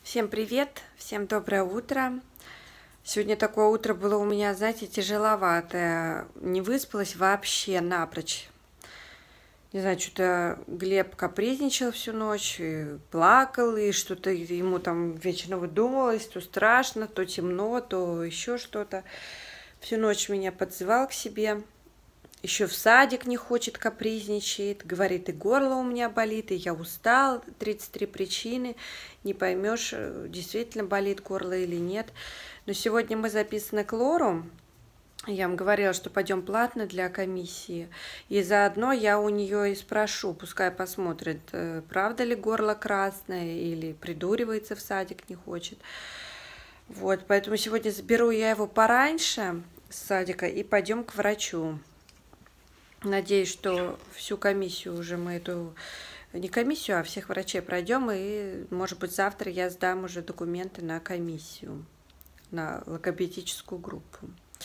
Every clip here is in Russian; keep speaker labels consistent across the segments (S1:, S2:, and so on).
S1: Всем привет, всем доброе утро. Сегодня такое утро было у меня, знаете, тяжеловатое. Не выспалась вообще напрочь. Не знаю, что-то Глеб капризничал всю ночь, и плакал, и что-то ему там вечно выдумывалось, то страшно, то темно, то еще что-то. Всю ночь меня подзывал к себе. Еще в садик не хочет, капризничает, говорит, и горло у меня болит, и я устал, 33 причины, не поймешь, действительно болит горло или нет. Но сегодня мы записаны к Лору, я вам говорила, что пойдем платно для комиссии, и заодно я у нее и спрошу, пускай посмотрит, правда ли горло красное, или придуривается в садик, не хочет. Вот, поэтому сегодня заберу я его пораньше с садика и пойдем к врачу. Надеюсь, что всю комиссию уже мы эту, не комиссию, а всех врачей пройдем, и, может быть, завтра я сдам уже документы на комиссию, на логопедическую группу.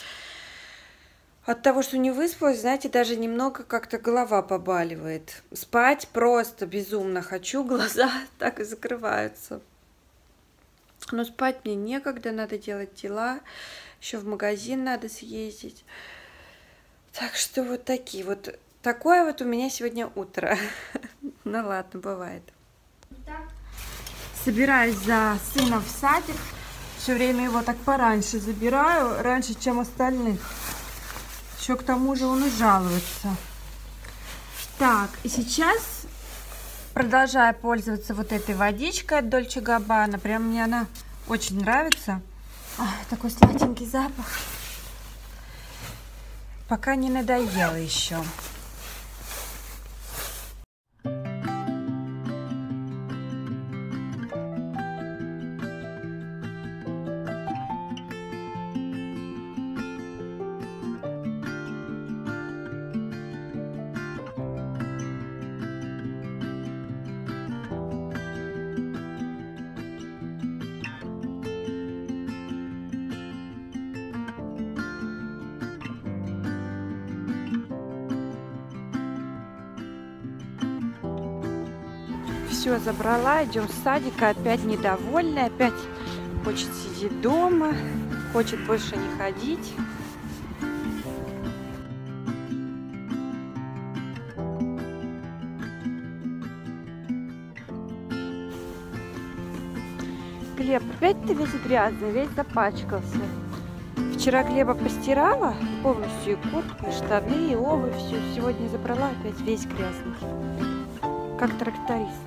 S1: От того, что не выспалась, знаете, даже немного как-то голова побаливает. Спать просто безумно хочу, глаза так и закрываются. Но спать мне некогда, надо делать дела, еще в магазин надо съездить. Так что вот такие вот. Такое вот у меня сегодня утро. Ну ладно, бывает. Собираюсь за сыном в садик. Все время его так пораньше забираю, раньше, чем остальных. Еще к тому же он и жалуется. Так, и сейчас продолжаю пользоваться вот этой водичкой от Dolce Gabbana. Прям мне она очень нравится. Такой сладенький запах. Пока не надоело еще. Все забрала, идем с садика, опять недовольная, опять хочет сидеть дома, хочет больше не ходить. Глеб, опять ты весь грязный, весь запачкался. Вчера Глеба постирала полностью, и куртку, и штаны, и обувь, все. Сегодня забрала опять весь грязный, как тракторист.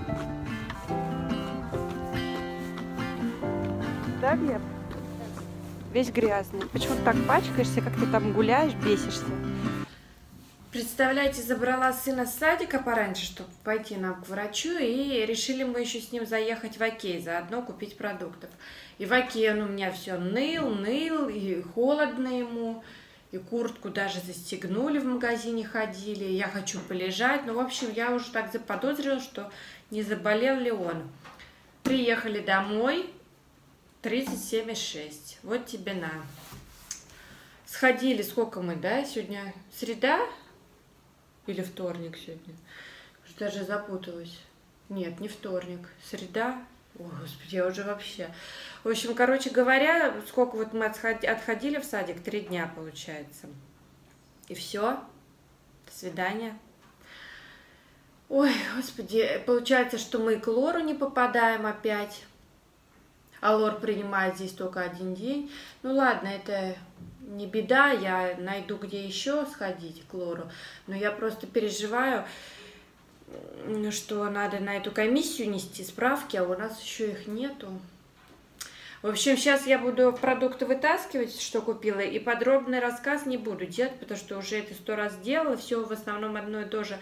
S1: Да, Глеб? Весь грязный. Почему ты так пачкаешься, как ты там гуляешь, бесишься? Представляете, забрала сына с садика пораньше, чтобы пойти нам к врачу, и решили мы еще с ним заехать в Окей, заодно купить продуктов. И в Окей он у меня все ныл, и холодно ему, и куртку даже застегнули, в магазине ходили, я хочу полежать. Ну, в общем, я уже так заподозрила, что не заболел ли он. Приехали домой. 37,6. Вот тебе на. Сходили, сколько мы, да, сегодня? Среда? Или вторник сегодня? Даже запуталась. Нет, не вторник. Среда? О, Господи, я уже вообще. В общем, короче говоря, сколько вот мы отходили в садик? 3 дня, получается. И все. До свидания. Ой, Господи, получается, что мы к Лору не попадаем опять. А Лор принимает здесь только 1 день. Ну ладно, это не беда, я найду, где еще сходить к Лору. Но я просто переживаю, что надо на эту комиссию нести справки, а у нас еще их нету. В общем, сейчас я буду продукты вытаскивать, что купила, и подробный рассказ не буду делать, потому что уже это 100 раз делала. Все в основном одно и то же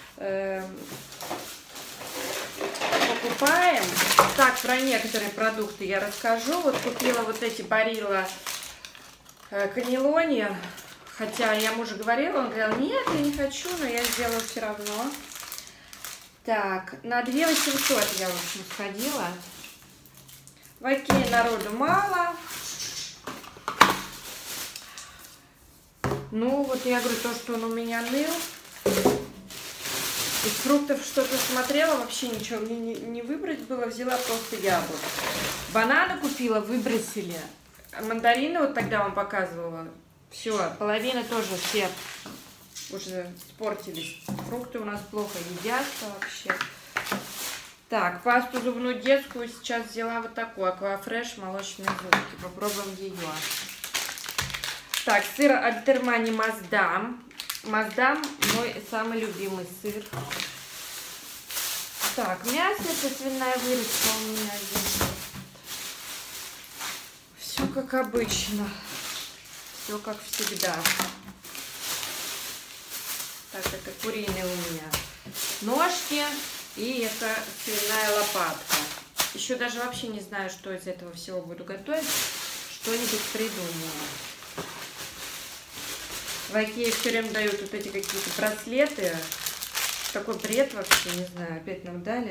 S1: покупаем. Так, про некоторые продукты я расскажу. Вот купила вот эти Барилла каннелони. Хотя я мужу говорила, он говорил, нет, я не хочу, но я сделала все равно. Так, на 2 800 я, в общем, сходила. В Окей народу мало. Ну, вот я говорю, то, что он у меня ныл. Из фруктов что-то смотрела, вообще ничего мне не выбрать было, взяла просто яблоко. Бананы купила, выбросили. Мандарины вот тогда вам показывала. Все, половина тоже все уже испортились. Фрукты у нас плохо едятся вообще. Так, пасту зубную детскую сейчас взяла вот такую. Аквафреш, молочные зубки. Попробуем ее. Так, сыр Альтермани Маздам. Маздам мой самый любимый сыр. Так, мясо, это свиная вырезка у меня здесь. Все как обычно. Все как всегда. Так, это куриные у меня ножки. И это свиная лопатка. Еще даже вообще не знаю, что из этого всего буду готовить. Что-нибудь придумаю. В Икее все время дают вот эти какие-то браслеты. Такой бред вообще, не знаю. Опять нам дали.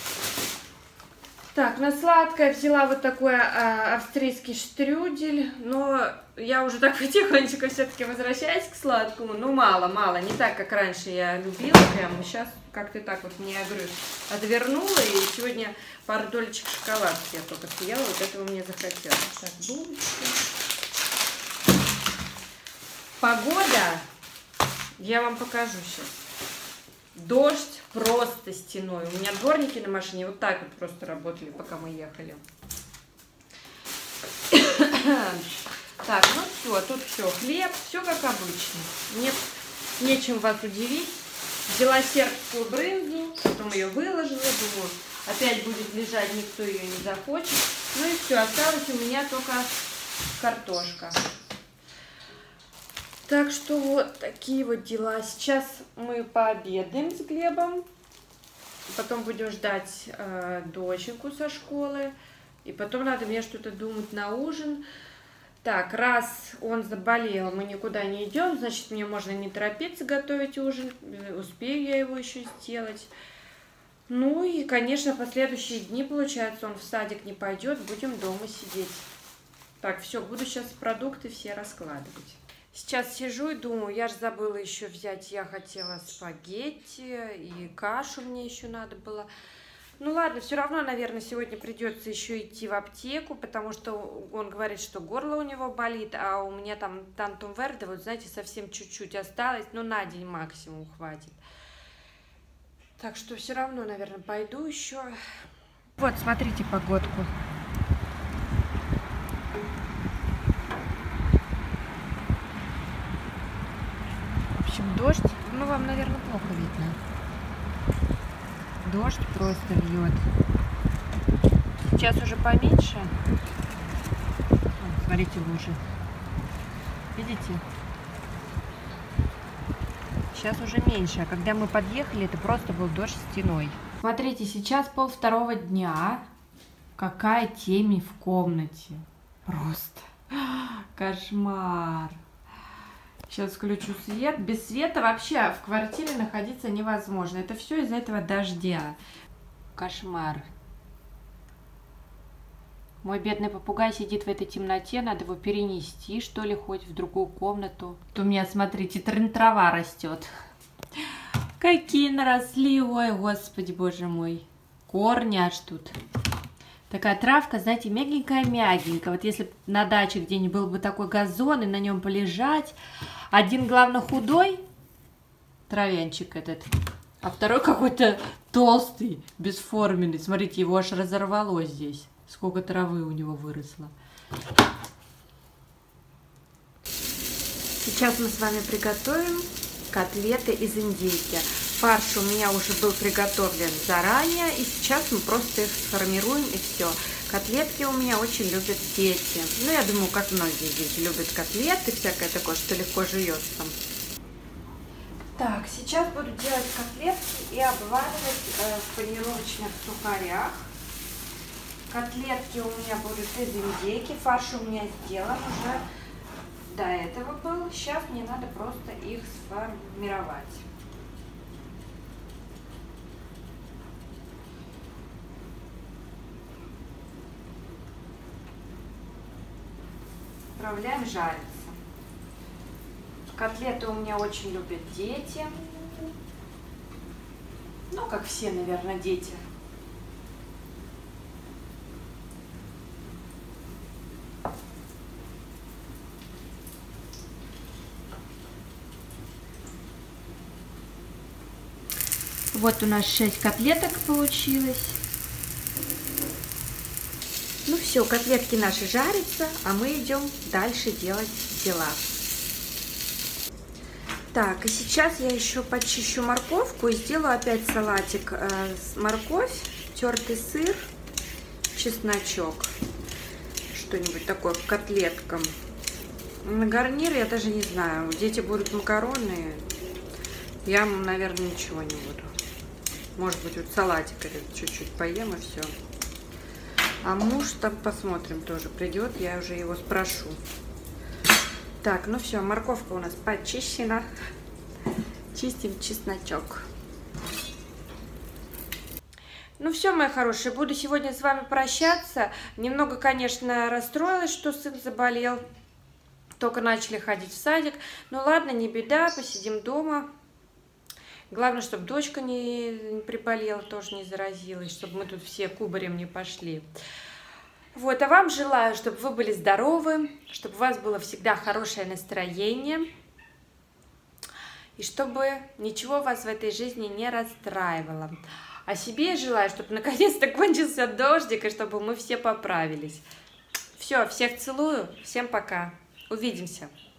S1: Так, на сладкое взяла вот такой австрийский штрюдель. Но я уже так потихонечку все-таки возвращаюсь к сладкому. Ну, мало. Не так, как раньше я любила прям. Сейчас как-то так вот мне, я говорю, отвернула. И сегодня пару долечек шоколадки я только съела. Вот этого мне захотелось. Так, булочки. Погода. Я вам покажу сейчас. Дождь просто стеной. У меня дворники на машине вот так вот просто работали, пока мы ехали. Так, ну все, тут все, хлеб, все как обычно. Нет, нечем вас удивить. Взяла сербскую брынзу, потом ее выложила, думаю, опять будет лежать, никто ее не захочет. Ну и все, осталась у меня только картошка. Так что вот такие вот дела. Сейчас мы пообедаем с Глебом. Потом будем ждать доченьку со школы. И потом надо мне что-то думать на ужин. Так, раз он заболел, мы никуда не идем, значит, мне можно не торопиться готовить ужин. Успею я его еще сделать. Ну и, конечно, последующие дни, получается, он в садик не пойдет, будем дома сидеть. Так, все, буду сейчас продукты все раскладывать. Сейчас сижу и думаю, я же забыла еще взять, я хотела спагетти и кашу мне еще надо было. Ну ладно, все равно, наверное, сегодня придется еще идти в аптеку, потому что он говорит, что горло у него болит, а у меня там Тантум Верде, вот знаете, совсем чуть-чуть осталось, но на день максимум хватит. Так что все равно, наверное, пойду еще. Вот, смотрите погодку. В общем, дождь, ну вам, наверное, плохо видно. Дождь просто льет. Сейчас уже поменьше. Вон, смотрите, лужи. Видите? Сейчас уже меньше. А когда мы подъехали, это просто был дождь стеной. Смотрите, сейчас 1:30 дня. Какая темень в комнате. Просто кошмар. Сейчас включу свет. Без света вообще в квартире находиться невозможно. Это все из-за этого дождя. Кошмар. Мой бедный попугай сидит в этой темноте. Надо его перенести, что ли, хоть в другую комнату. Тут у меня, смотрите, трава растет. Какие наросли. Ой, господи, боже мой. Корни аж тут. Такая травка, знаете, мягенькая-мягенькая. Вот если на даче где-нибудь был бы такой газон, и на нем полежать. Один, главное, худой, травянчик этот, а второй какой-то толстый, бесформенный. Смотрите, его аж разорвало здесь. Сколько травы у него выросло. Сейчас мы с вами приготовим котлеты из индейки. Фарш у меня уже был приготовлен заранее, и сейчас мы просто их сформируем, и все. Котлетки у меня очень любят дети. Ну, я думаю, как многие дети любят котлеты, всякое такое, что легко жуется. Так, сейчас буду делать котлетки и обваливать в панировочных сухарях. Котлетки у меня будут из индейки. Фарш у меня сделан уже до этого был. Сейчас мне надо просто их сформировать. Отправляем жариться. Котлеты у меня очень любят дети. Ну, как все, наверное, дети. Вот у нас 6 котлеток получилось. Ну все, котлетки наши жарятся, а мы идем дальше делать дела. Так, и сейчас я еще почищу морковку и сделаю опять салатик. Морковь, тертый сыр, чесночок. Что-нибудь такое к котлеткам. На гарнир я даже не знаю. Дети будут макароны. Я, наверное, ничего не буду. Может быть, вот салатик чуть-чуть поем и все. А муж там посмотрим тоже придет. Я уже его спрошу. Так, ну все, морковка у нас почищена. Чистим чесночок. Ну все, мои хорошие, буду сегодня с вами прощаться. Немного, конечно, расстроилась, что сын заболел. Только начали ходить в садик. Ну ладно, не беда, посидим дома. Главное, чтобы дочка не приболела, тоже не заразилась, чтобы мы тут все кубарем не пошли. Вот, а вам желаю, чтобы вы были здоровы, чтобы у вас было всегда хорошее настроение, и чтобы ничего вас в этой жизни не расстраивало. А себе желаю, чтобы наконец-то кончился дождик, и чтобы мы все поправились. Все, всех целую, всем пока, увидимся.